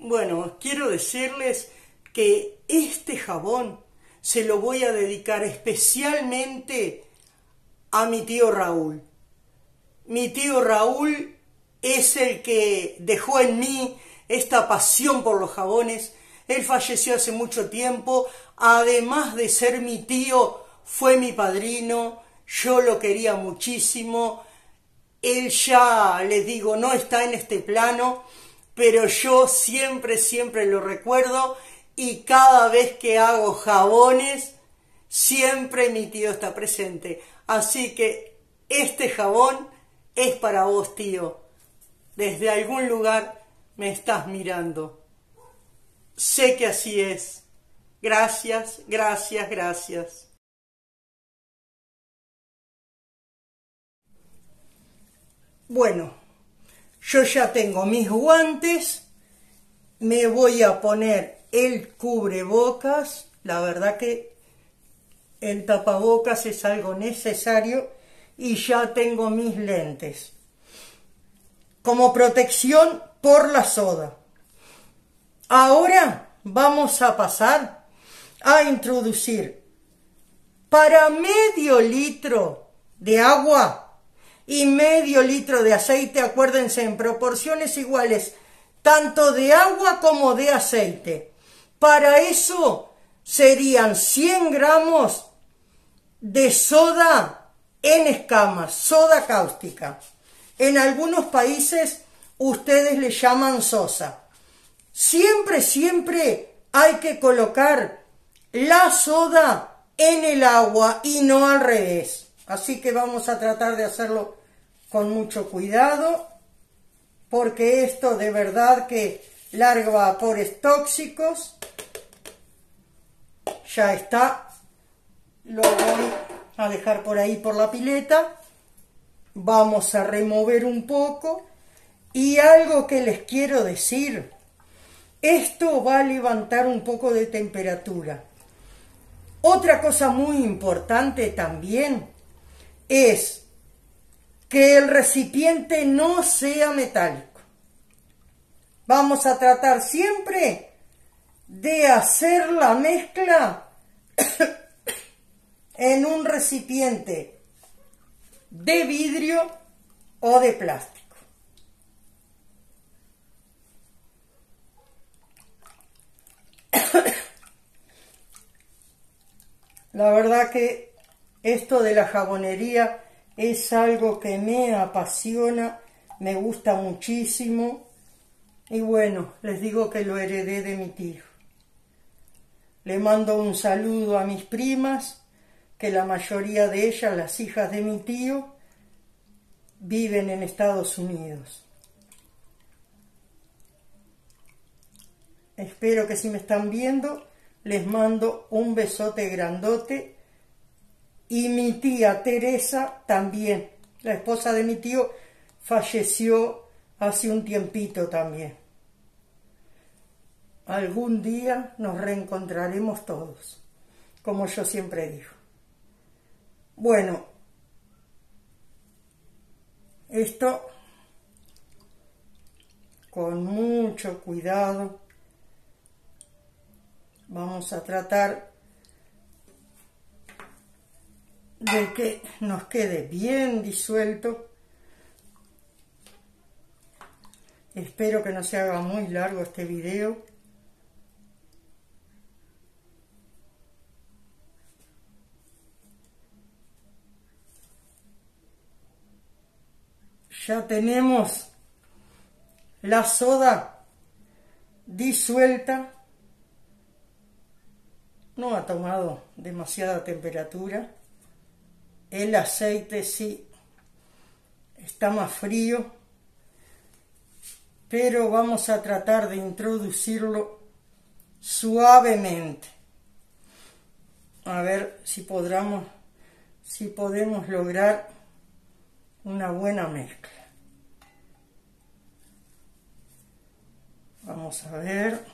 Bueno, quiero decirles que este jabón se lo voy a dedicar especialmente a mi tío Raúl. Mi tío Raúl es el que dejó en mí esta pasión por los jabones. Él falleció hace mucho tiempo. Además de ser mi tío, fue mi padrino. Yo lo quería muchísimo. Él ya, les digo, no está en este plano, pero yo siempre lo recuerdo, y cada vez que hago jabones, siempre mi tío está presente. Así que este jabón es para vos, tío. Desde algún lugar me estás mirando. Sé que así es. Gracias, gracias, gracias. Bueno, yo ya tengo mis guantes, me voy a poner el cubrebocas. La verdad que el tapabocas es algo necesario, y ya tengo mis lentes como protección por la soda. Ahora vamos a pasar a introducir para medio litro de agua y medio litro de aceite. Acuérdense, en proporciones iguales, tanto de agua como de aceite. Para eso serían 100 gramos de soda en escamas, soda cáustica. En algunos países ustedes le llaman sosa. Siempre hay que colocar la soda en el agua y no al revés. Así que vamos a tratar de hacerlo con mucho cuidado, porque esto de verdad que larga vapores tóxicos. Ya está. Lo voy a dejar por ahí por la pileta. Vamos a remover un poco. Y algo que les quiero decir, esto va a levantar un poco de temperatura. Otra cosa muy importante también es que el recipiente no sea metálico. Vamos a tratar siempre de hacer la mezcla en un recipiente de vidrio o de plástico. La verdad que esto de la jabonería es algo que me apasiona, me gusta muchísimo, y bueno, les digo que lo heredé de mi tío. Le mando un saludo a mis primas, que la mayoría de ellas, las hijas de mi tío, viven en Estados Unidos. Espero que si me están viendo, les mando un besote grandote. Y mi tía Teresa también, la esposa de mi tío, falleció hace un tiempito también. Algún día nos reencontraremos todos, como yo siempre digo. Bueno, esto con mucho cuidado. Vamos a tratar de que nos quede bien disuelto. Espero que no se haga muy largo este video. Ya tenemos la soda disuelta. No ha tomado demasiada temperatura. El aceite sí está más frío, pero vamos a tratar de introducirlo suavemente. A ver si podemos lograr una buena mezcla. Vamos a ver.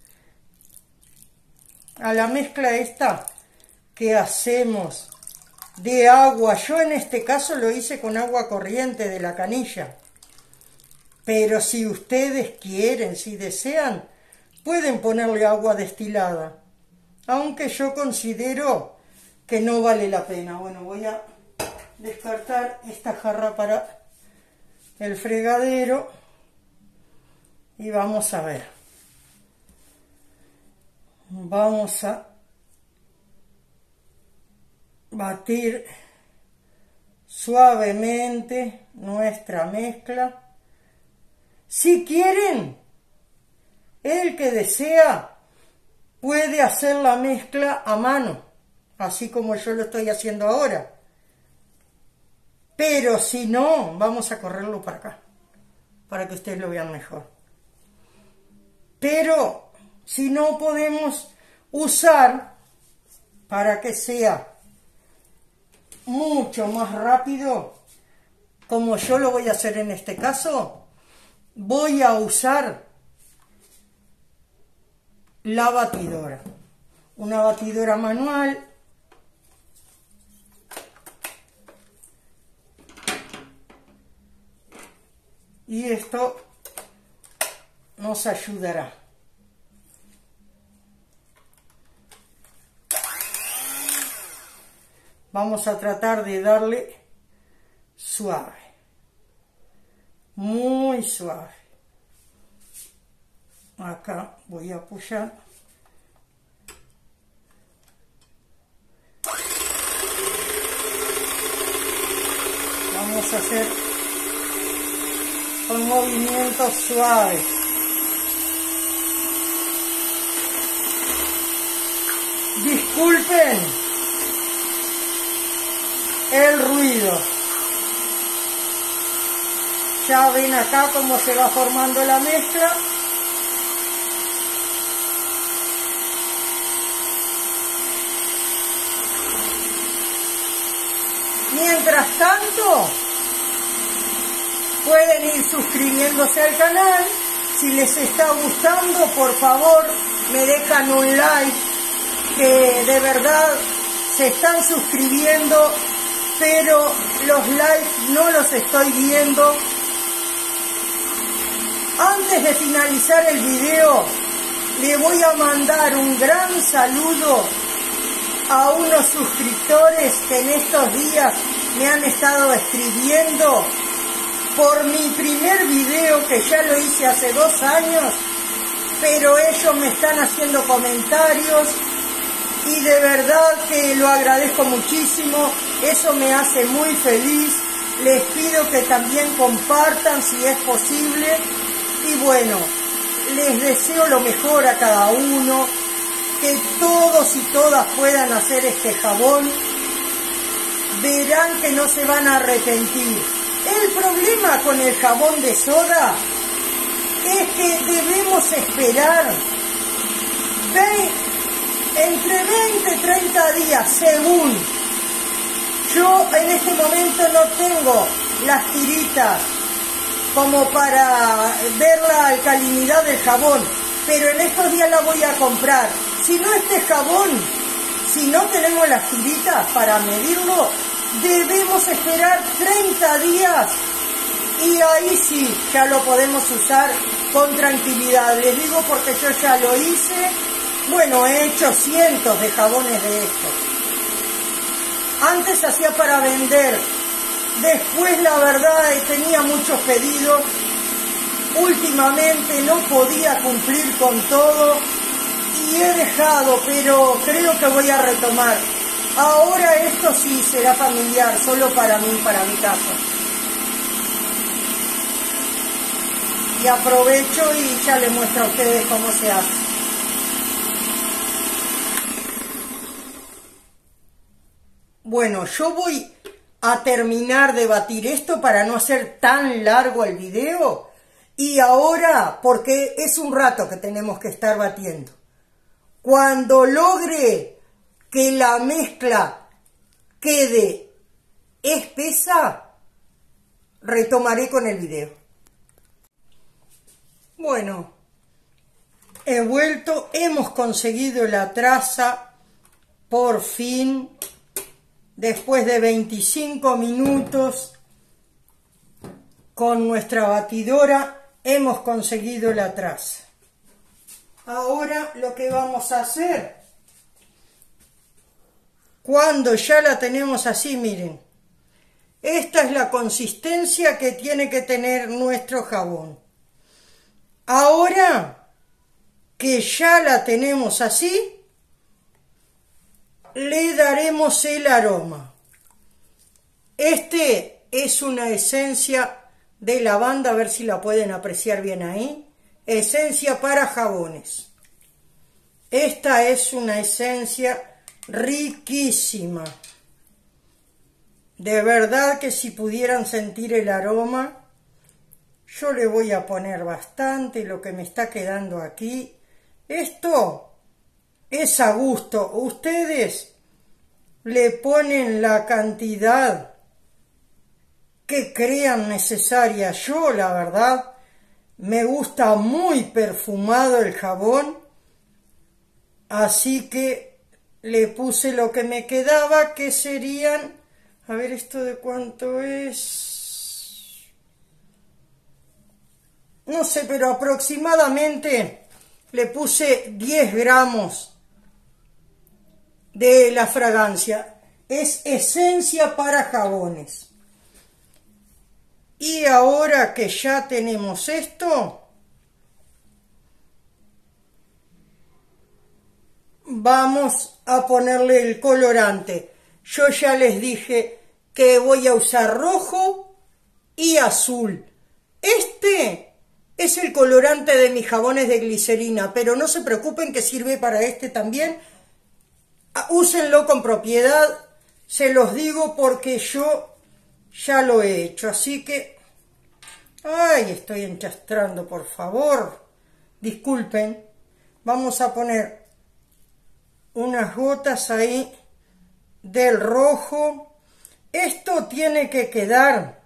A la mezcla esta que hacemos de agua. Yo en este caso lo hice con agua corriente de la canilla. Pero si ustedes quieren, si desean, pueden ponerle agua destilada. Aunque yo considero que no vale la pena. Bueno, voy a descartar esta jarra para el fregadero. Y vamos a ver. Vamos a batir suavemente nuestra mezcla. Si quieren, el que desea puede hacer la mezcla a mano, así como yo lo estoy haciendo ahora. Pero si no, vamos a correrlo para acá, para que ustedes lo vean mejor. Pero si no, podemos usar, para que sea mucho más rápido, como yo lo voy a hacer en este caso, voy a usar la batidora, una batidora manual. Y esto nos ayudará. Vamos a tratar de darle suave, muy suave. Acá voy a apoyar. Vamos a hacer con movimientos suaves. Disculpen el ruido. Ya ven acá cómo se va formando la mezcla. Mientras tanto, pueden ir suscribiéndose al canal. Si les está gustando, por favor, me dejan un like, que de verdad se están suscribiendo, pero los likes no los estoy viendo. Antes de finalizar el video, le voy a mandar un gran saludo a unos suscriptores que en estos días me han estado escribiendo por mi primer video, que ya lo hice hace 2 años, pero ellos me están haciendo comentarios y de verdad que lo agradezco muchísimo. Eso me hace muy feliz. Les pido que también compartan si es posible. Y bueno, les deseo lo mejor a cada uno, que todos y todas puedan hacer este jabón. Verán que no se van a arrepentir. El problema con el jabón de soda es que debemos esperar entre 20 y 30 días, según. Yo en este momento no tengo las tiritas como para ver la alcalinidad del jabón, pero en estos días la voy a comprar. Si no, este jabón, si no tenemos las tiritas para medirlo, debemos esperar 30 días y ahí sí, ya lo podemos usar con tranquilidad. Les digo porque yo ya lo hice. Bueno, he hecho cientos de jabones de estos. Antes hacía para vender. Después, la verdad, tenía muchos pedidos. Últimamente no podía cumplir con todo y he dejado, pero creo que voy a retomar. Ahora esto sí será familiar, solo para mí, para mi casa. Y aprovecho y ya les muestro a ustedes cómo se hace. Bueno, yo voy a terminar de batir esto para no hacer tan largo el video. Y ahora, porque es un rato que tenemos que estar batiendo, cuando logre que la mezcla quede espesa, retomaré con el video. Bueno, he vuelto, hemos conseguido la traza, por fin. después de 25 minutos con nuestra batidora hemos conseguido la traza. Ahora lo que vamos a hacer, cuando ya la tenemos así, miren, esta es la consistencia que tiene que tener nuestro jabón. Ahora que ya la tenemos así, le daremos el aroma. Este es una esencia de lavanda, a ver si la pueden apreciar bien ahí. Esencia para jabones. Esta es una esencia riquísima. De verdad que si pudieran sentir el aroma, yo le voy a poner bastante lo que me está quedando aquí. Esto es a gusto. Ustedes le ponen la cantidad que crean necesaria. Yo, la verdad, me gusta muy perfumado el jabón, así que le puse lo que me quedaba, que serían, a ver esto de cuánto es, no sé, pero aproximadamente le puse 10 gramos de la fragancia. Es esencia para jabones. Y ahora que ya tenemos esto, vamos a ponerle el colorante. Yo ya les dije que voy a usar rojo y azul. Este es el colorante de mis jabones de glicerina, pero no se preocupen que sirve para este también. Úsenlo con propiedad, se los digo porque yo ya lo he hecho, así que... ¡Ay! Estoy enchastrando, por favor. Disculpen. Vamos a poner unas gotas ahí del rojo. Esto tiene que quedar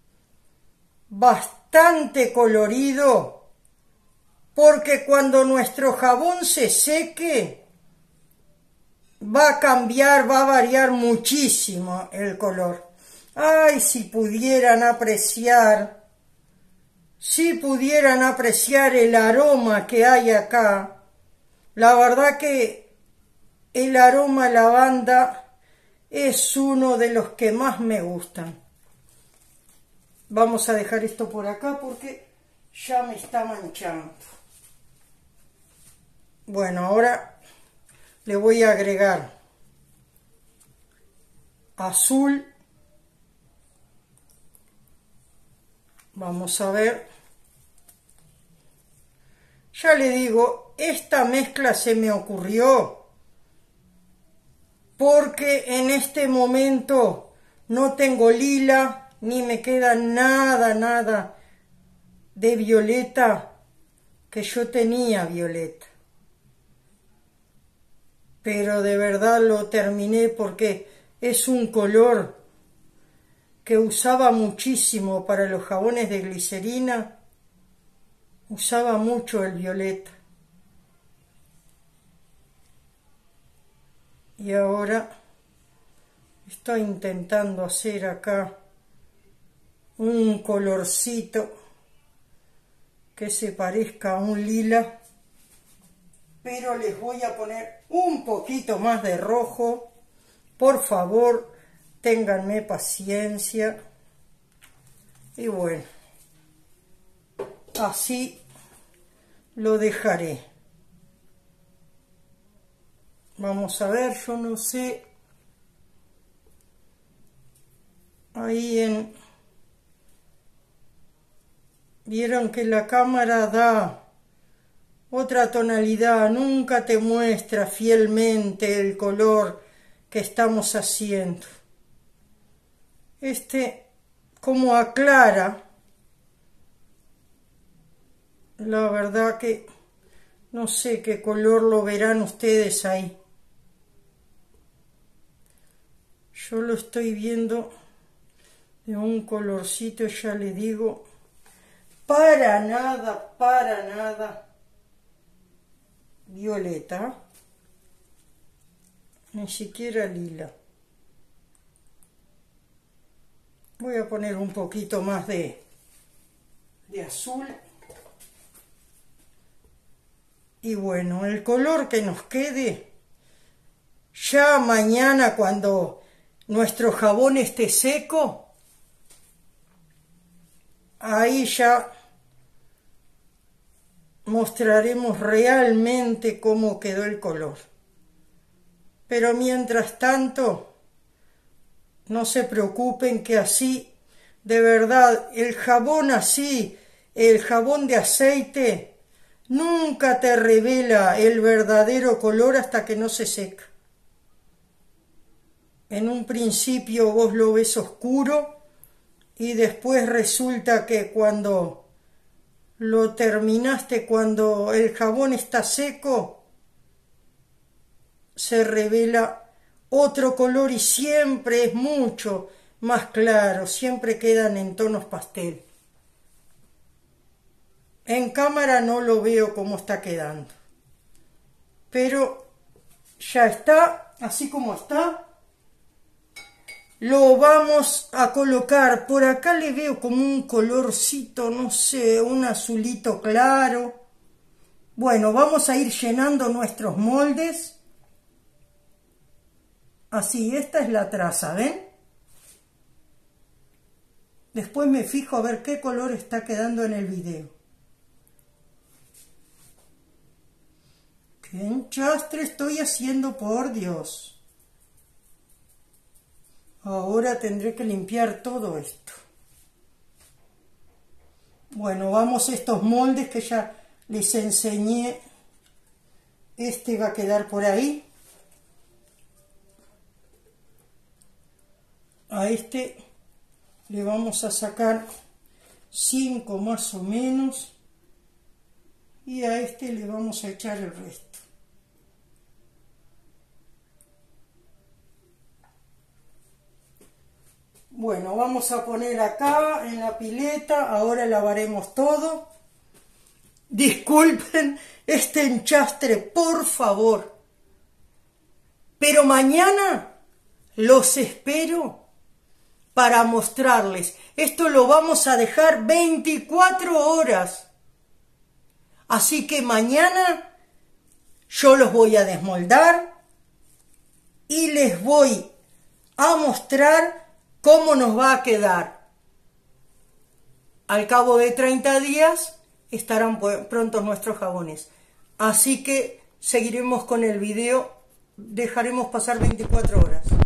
bastante colorido, porque cuando nuestro jabón se seque, va a cambiar, va a variar muchísimo el color. ¡Ay! Si pudieran apreciar el aroma que hay acá. La verdad que el aroma lavanda es uno de los que más me gustan. Vamos a dejar esto por acá porque ya me está manchando. Bueno, ahora le voy a agregar azul. Vamos a ver. Ya le digo, esta mezcla se me ocurrió porque en este momento no tengo lila, ni me queda nada de violeta, que yo tenía violeta. Pero de verdad lo terminé porque es un color que usaba muchísimo para los jabones de glicerina. Usaba mucho el violeta. Y ahora estoy intentando hacer acá un colorcito que se parezca a un lila, pero les voy a poner un poquito más de rojo. Por favor, ténganme paciencia. Y bueno, así lo dejaré. Vamos a ver, yo no sé. Ahí vieron que la cámara da otra tonalidad, nunca te muestra fielmente el color que estamos haciendo. Este como aclara. La verdad que no sé qué color lo verán ustedes ahí. Yo lo estoy viendo de un colorcito, ya le digo, para nada violeta, ni siquiera lila. Voy a poner un poquito más de azul. Y bueno, el color que nos quede, ya mañana cuando nuestro jabón esté seco, ahí ya mostraremos realmente cómo quedó el color. Pero mientras tanto, no se preocupen que así, de verdad, el jabón así, el jabón de aceite, nunca te revela el verdadero color hasta que no se seca. En un principio vos lo ves oscuro y después resulta que cuando lo terminaste, cuando el jabón está seco, se revela otro color y siempre es mucho más claro, siempre quedan en tonos pastel. En cámara no lo veo cómo está quedando, pero ya está, así como está. Lo vamos a colocar, por acá le veo como un colorcito, no sé, un azulito claro. Bueno, vamos a ir llenando nuestros moldes. Así, esta es la traza, ¿ven? Después me fijo a ver qué color está quedando en el video. ¡Qué enchastre estoy haciendo, por Dios! Ahora tendré que limpiar todo esto. Bueno, vamos a estos moldes que ya les enseñé. Este va a quedar por ahí. A este le vamos a sacar 5 más o menos. Y a este le vamos a echar el resto. Bueno, vamos a poner acá en la pileta, ahora lavaremos todo. Disculpen este enchastre, por favor. Pero mañana los espero para mostrarles. Esto lo vamos a dejar 24 horas. Así que mañana yo los voy a desmoldar y les voy a mostrar cómo nos va a quedar. Al cabo de 30 días estarán prontos nuestros jabones. Así que seguiremos con el video. Dejaremos pasar 24 horas.